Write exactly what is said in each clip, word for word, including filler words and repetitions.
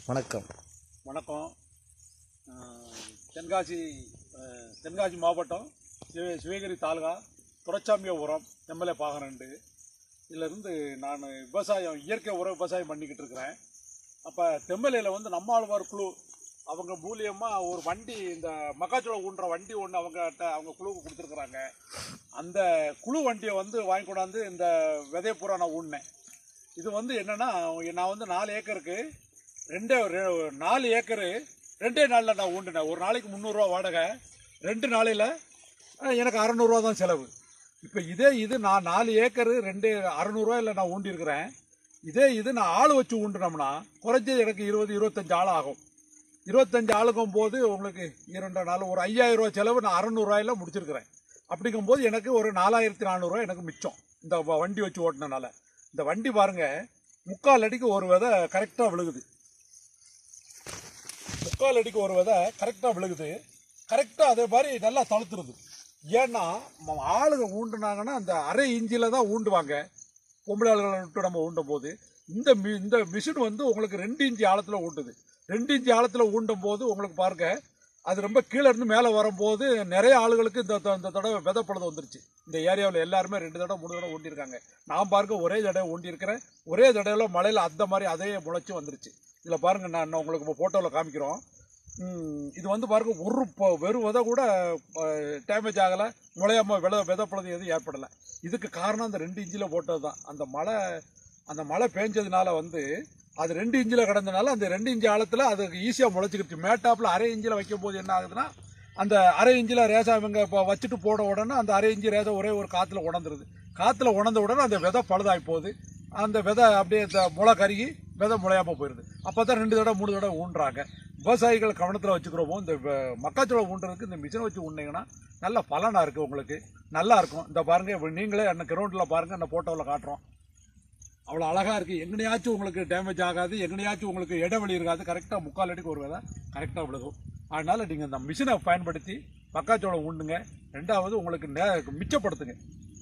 வணக்கம். வணக்கம். தென்காசி தென்காசி மாவட்டம் சிவகிரி தாலுகா துரைச்சாமியபுரம் எம்எல்ஏ பாகரண்டு. இதிலிருந்து நான் விவசாயம் இயற்கை உர விவசாயம் பண்ணிக்கிட்டு இருக்கிறேன். அப்போ தெம்மலையில் வந்து நம்மாழ்வார் குழு அவங்க மூலியமாக ஒரு வண்டி, இந்த மக்காச்சோளம் ஊன்ற வண்டி ஒன்று அவங்ககிட்ட அவங்க குழுவுக்கு கொடுத்துருக்குறாங்க. அந்த குழு வண்டியை வந்து வாங்கி கொண்டாந்து இந்த விதைய பூரா நான் ஊடினேன். இது வந்து என்னென்னா, நான் வந்து நாலு ஏக்கருக்கு ரெண்டே நாலு ஏக்கரு ரெண்டே நாளில் நான் ஊண்டினேன். ஒரு நாளைக்கு முந்நூறுரூவா வாடகை, ரெண்டு நாளையில் எனக்கு அறநூறுவா தான் செலவு. இப்போ இதே இது நான் நாலு ஏக்கரு ரெண்டு அறநூறுவாயில் நான் ஊண்டியிருக்கிறேன். இதே இது நான் ஆள் வச்சு ஊண்டினோம்னா குறைஞ்சது எனக்கு இருபது இருபத்தஞ்சு ஆள் ஆகும். இருபத்தஞ்சு ஆளுக்கும் போது உங்களுக்கு இரண்டு நாள் ஒரு ஐயாயிரம் ரூபா செலவு நான் அறநூறுவாயில் முடிச்சிருக்கிறேன். அப்படிங்கும்போது எனக்கு ஒரு நாலாயிரத்தி நானூறுரூவா எனக்கு மிச்சம் இந்த வண்டி வச்சு ஓட்டினனால. இந்த வண்டி பாருங்க, முக்கால் அடிக்கு ஒரு விதை கரெக்டாக விழுகுது. முக்கால் அடிக்கு ஒரு விதை கரெக்டாக விழுகுது. கரெக்டாக அதே மாதிரி நல்லா தழுத்துருது. ஏன்னா ஆளுங்க ஊண்டுனாங்கன்னா அந்த அரை இஞ்சில் தான் ஊண்டுவாங்க. பொம்பளை ஆளுகளை விட்டு நம்ம ஊண்டும் போது இந்த இந்த மிஷின் வந்து உங்களுக்கு ரெண்டு இன்ச்சு ஆழத்தில் ஊண்டுது. ரெண்டு இன்ச்சு ஆழத்தில் ஊண்டும் போது உங்களுக்கு பாருங்க, அது ரொம்ப கீழே இருந்து மேலே வரும்போது நிறைய ஆளுகளுக்கு இந்த இந்த தடவை விதைப்பழுது வந்துருச்சு. இந்த ஏரியாவில் எல்லாருமே ரெண்டு தடவை மூணு தடவை ஊண்டியிருக்காங்க. நான் பாருங்க ஒரே தடவை ஊண்டியிருக்கிறேன். ஒரே தடவையில் மழையில் அந்த மாதிரி அதே முளைச்சி வந்துருச்சு. இதில் பாருங்க, நான் உங்களுக்கு இப்போ ஃபோட்டோவில் காமிக்கிறோம். இது வந்து பாருங்க, ஒரு வெறும் விதை கூட டேமேஜ் ஆகலை, முளையாம வித விதைப்பழுது எதுவும் ஏற்படலை. இதுக்கு காரணம் அந்த ரெண்டு இன்ச்சில் போட்டது தான். அந்த மழை அந்த மழை பேஞ்சதுனால வந்து அது ரெண்டு இன்ச்சில் கிடந்தனால அந்த ரெண்டு இன்ச்சு ஆழத்தில் அதுக்கு ஈஸியாக முளைச்சிக்கிட்டு. மேட்டாப்பில் அரை இன்ச்சில் வைக்கும் போது என்ன ஆகுதுன்னா, அந்த அரை இன்ச்சில் ரேசா இவங்க இப்போ வச்சுட்டு போட உடனே அந்த அரை இன்ச்சு ரேசா ஒரே ஒரு காற்றுல உணர்ந்துருது. காற்றுல உணர்ந்த உடனே அந்த விதை பழுதாகி போகுது. அந்த விதை அப்படியே இந்த முளை கருகி விதை முளையாமல் போயிடுது. அப்போ தான் ரெண்டு தடவை மூணு தடவை ஊன்றாங்க. விவசாயிகள் கவனத்தில் வச்சுக்கிறோமோ, இந்த மக்காச்சோளம் ஊண்டுறதுக்கு இந்த மிஷினை வச்சு ஊண்டிங்கன்னா நல்ல பலனாக இருக்குது, உங்களுக்கு நல்லா இருக்கும். இந்த பாருங்கள், நீங்களே என்ன கிரவுண்டில் பாருங்கள், என்ன ஃபோட்டோவில் காட்டுறோம். அவ்வளோ அழகாக இருக்குது. எங்கனையாச்சும் உங்களுக்கு டேமேஜ் ஆகாது, எங்கனையாச்சும் உங்களுக்கு இடைவெளி இருக்காது. கரெக்டாக முக்கால் அடிக்கு ஒரு விதை கரெக்டாக விழுகும். அதனால் நீங்கள் இந்த மிஷினை பயன்படுத்தி மக்காச்சோளம் ஊண்டுங்க. ரெண்டாவது உங்களுக்கு நே மிச்சப்படுத்துங்க.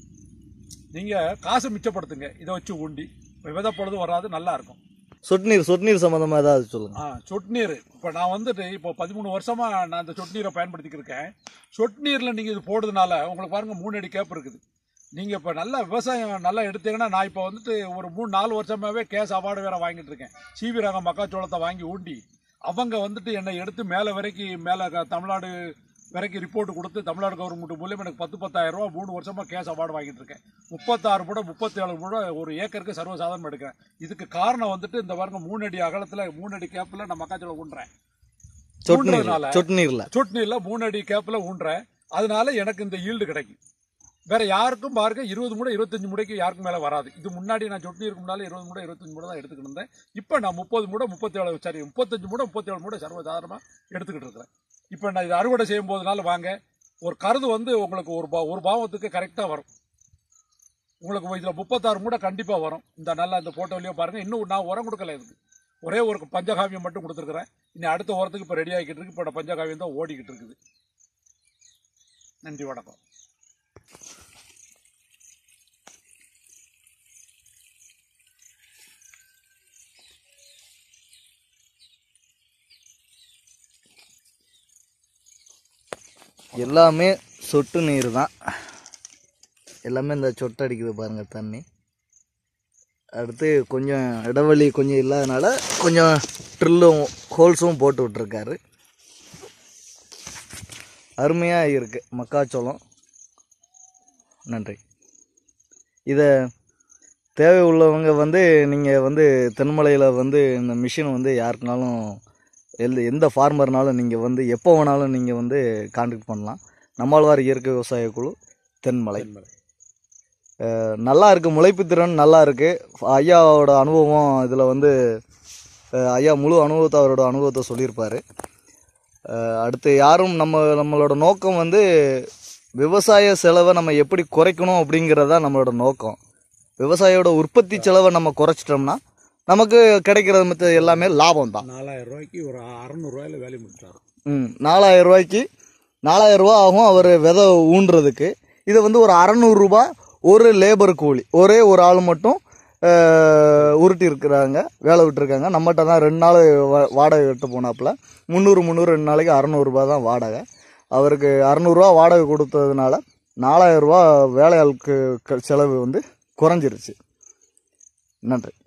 நீங்கள் காசு மிச்சப்படுத்துங்க. இதை வச்சு ஊண்டி விதைப்பொழுது வராது, நல்லா இருக்கும். சொட்டு நீர் சொட்டு நீர் சம்மந்தமாக ஏதாவது சொல்லுங்க. ஆ சொட்டு நீர் இப்போ நான் வந்துட்டு இப்போ பதிமூணு வருஷமாக நான் இந்த சொட்டு நீரை பயன்படுத்திக்கிருக்கேன். சொட்டு நீரில் நீங்கள் இது போடுறதுனால உங்களுக்கு பாருங்கள் மூணு அடி கேப் இருக்குது. நீங்கள் இப்போ நல்லா விவசாயம் நல்லா எடுத்தீங்கன்னா, நான் இப்போ வந்துட்டு ஒரு மூணு நாலு வருஷமாகவே கேஸ் அவார்டு வேறு வாங்கிட்டு இருக்கேன். சிவி ரகம் மக்காச்சோளத்தை வாங்கி ஊண்டி அவங்க வந்துட்டு என்னை எடுத்து மேலே வரைக்கும் மேலே தமிழ்நாடு வரைக்கும் ரிப்போர்ட் கொடுத்து தமிழ்நாடு கவர்மெண்ட் மூலியம் எனக்கு பத்து பத்தாயிரம் ரூபா மூணு வருஷமாக கேஸ் அவார்டு வாங்கிட்டு இருக்கேன். முப்பத்தாறு மூட முப்பத்தேழு மூட ஒரு ஏக்கருக்கு சர்வசாதாரணம் எடுக்கிறேன். இதுக்கு காரணம் வந்துட்டு இந்த பாருங்க, மூணு அடி அகலத்தில் மூணு அடி கேப்பில் நான் மக்காச்சோளம் ஊண்டுறேன். ஊண்டுறதுனால சொட்டு நீரில் சொட்டு நீரில் மூணு அடி கேப்பில் ஊண்டுறேன். அதனால எனக்கு இந்த ஈல்டு கிடைக்கும். வேற யாருக்கும் பாருங்க இருபது மூடை இருபத்தஞ்சு மூடைக்கு யாருக்கும் மேலே வராது. இது முன்னாடி நான் சொட்டு நீருக்கு முன்னாலே இருபது மூடை இருபத்தஞ்சு மூடை தான் எடுத்துக்கிட்டு இருந்தேன். இப்போ நான் முப்பது மூடை முப்பத்தேழு சரி முப்பத்தஞ்சு மூடை முப்பத்தேழு மூடை சர்வசாதாரணமாக எடுத்துக்கிட்டு இருக்கிறேன். இப்போ நான் இது அறுவடை செய்யும் போதுனால வாங்க, ஒரு கருது வந்து உங்களுக்கு ஒரு பா ஒரு பாவத்துக்கு கரெக்டாக வரும். உங்களுக்கு இதில் முப்பத்தாறு மூடை கண்டிப்பாக வரும். இந்த நல்லா இந்த ஃபோட்டோலையும் பாருங்கள். இன்னும் நான் உரம் கொடுக்கல, இதுக்கு ஒரே ஒரு பஞ்சகாவியம் மட்டும் கொடுத்துருக்குறேன். இனி அடுத்த உரத்துக்கு இப்போ ரெடி ஆகிக்கிட்டு இருக்கு. இப்போ பஞ்சகாவியம் தான் ஓடிக்கிட்டு இருக்குது. நன்றி, வணக்கம். எல்லாமே சொட்டு நீர் தான். எல்லாமே இந்த சொட்டு அடிக்குது பாருங்கள் தண்ணி. அடுத்து கொஞ்சம் இடைவெளி கொஞ்சம் இல்லாதனால கொஞ்சம் ட்ரில்லும் ஹோல்ஸும் போட்டு விட்டுருக்காரு. அருமையாக இருக்குது மக்காச்சோளம். நன்றி. இதை தேவை உள்ளவங்க வந்து நீங்கள் வந்து தென்மலையில் வந்து இந்த மிஷின் வந்து யாருக்குனாலும் எந்த எந்த ஃபார்மர்னாலும் நீங்கள் வந்து எப்போ வேணாலும் நீங்கள் வந்து கான்டாக்ட் பண்ணலாம். நம்மாழ்வார் இயற்கை விவசாய குழு தென்மலை. நல்லா இருக்குது, முளைப்பு திறன் நல்லா இருக்குது. ஐயாவோட அனுபவம் இதில் வந்து ஐயா முழு அனுபவத்தை அவரோட அனுபவத்தை சொல்லியிருப்பார். அடுத்து யாரும் நம்ம நம்மளோட நோக்கம் வந்து விவசாய செலவை நம்ம எப்படி குறைக்கணும் அப்படிங்கிறதா நம்மளோட நோக்கம். விவசாயியோட உற்பத்தி செலவை நம்ம குறைச்சிட்டோம்னா நமக்கு கிடைக்கிறது மற்ற எல்லாமே லாபம் தான். நாலாயிரம் ரூபாய்க்கு ஒரு அறநூறுவாயில் வேலை முடிச்சார். ம் நாலாயிரம் ரூபாய்க்கு நாலாயிரம் ரூபா ஆகும் அவர் விதை ஊண்டுறதுக்கு. இது வந்து ஒரு அறநூறுரூபா ஒரு லேபர் கூலி, ஒரே ஒரு ஆள் மட்டும் உருட்டி இருக்கிறாங்க, வேலை விட்டுருக்காங்க. நம்மகிட்ட தான் ரெண்டு நாள் வாடகை விட்டு போனாப்புல முந்நூறு முந்நூறு ரெண்டு நாளைக்கு அறநூறுபா தான் வாடகை. அவருக்கு அறநூறுவா வாடகை கொடுத்ததுனால நாலாயிரம் ரூபா வேலையாளுக்கு செலவு வந்து குறைஞ்சிருச்சு. நன்றி.